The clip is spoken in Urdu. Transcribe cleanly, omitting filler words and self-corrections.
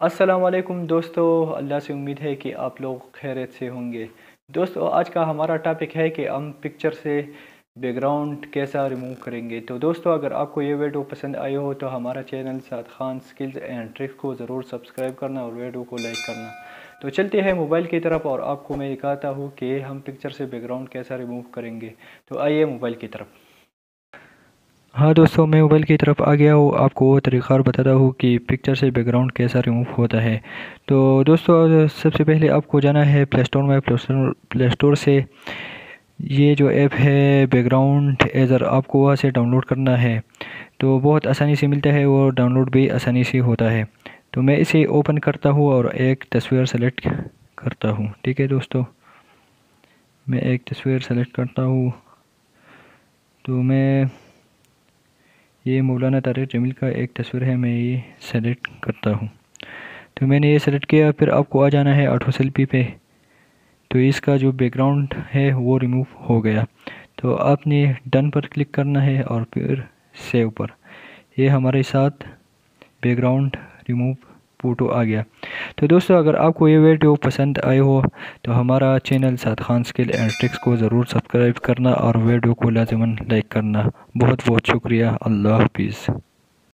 السلام علیکم دوستو، اللہ سے امید ہے کہ آپ لوگ خیریت سے ہوں گے۔ دوستو آج کا ہمارا ٹاپک ہے کہ ہم پکچر سے بیک گراؤنڈ کیسا ریموو کریں گے۔ تو دوستو اگر آپ کو یہ ویڈیو پسند آئی ہو تو ہمارا channel Saad Khan skills and tricks کو ضرور سبسکرائب کرنا اور ویڈیو کو لائک کرنا۔ تو چلتے ہیں موبائل کی طرف اور آپ کو میں دکھاتا ہوں کہ ہم پکچر سے بیک گراؤنڈ کیسا ریموو کریں گے۔ تو آئیے موبائل کی طرف۔ ہاں دوستو، میں موبائل کی طرف آ گیا ہوں، آپ کو وہ طریقہ بتاتا ہوں کہ پکچر سے بیک گراؤنڈ کیسا ریموو ہوتا ہے۔ تو دوستو سب سے پہلے آپ کو جانا ہے پلے اسٹور میں۔ پلے اسٹور سے یہ جو ایپ ہے بیک گراؤنڈ ایزر، آپ کو وہاں سے ڈاؤن لوڈ کرنا ہے۔ تو بہت آسانی سے ملتا ہے، وہ ڈاؤن لوڈ بھی آسانی سے ہوتا ہے۔ تو میں اسے اوپن کرتا ہوں اور ایک تصویر سلیکٹ کرتا ہوں۔ ٹھیک ہے دوستو، میں ایک تصویر سلیکٹ کرتا ہوں۔ تو میں یہ مولانا طارق جمیل کا ایک تصویر ہے، میں یہ سلیکٹ کرتا ہوں۔ تو میں نے یہ سلیکٹ کیا، پھر آپ کو آ جانا ہے آٹو سیلفی پہ۔ تو اس کا جو بیک گراؤنڈ ہے وہ ریموو ہو گیا۔ تو آپ نے ڈن پر کلک کرنا ہے اور پھر سیو پر۔ یہ ہمارے ساتھ بیک گراؤنڈ ریموو فوٹو آ گیا۔ تو دوستو اگر آپ کو یہ ویڈیو پسند آئے ہو تو ہمارا channel Saad Khan skill and tricks کو ضرور سبسکرائب کرنا اور ویڈیو کو لازماً لائک کرنا۔ بہت بہت شکریہ، اللہ حافظ۔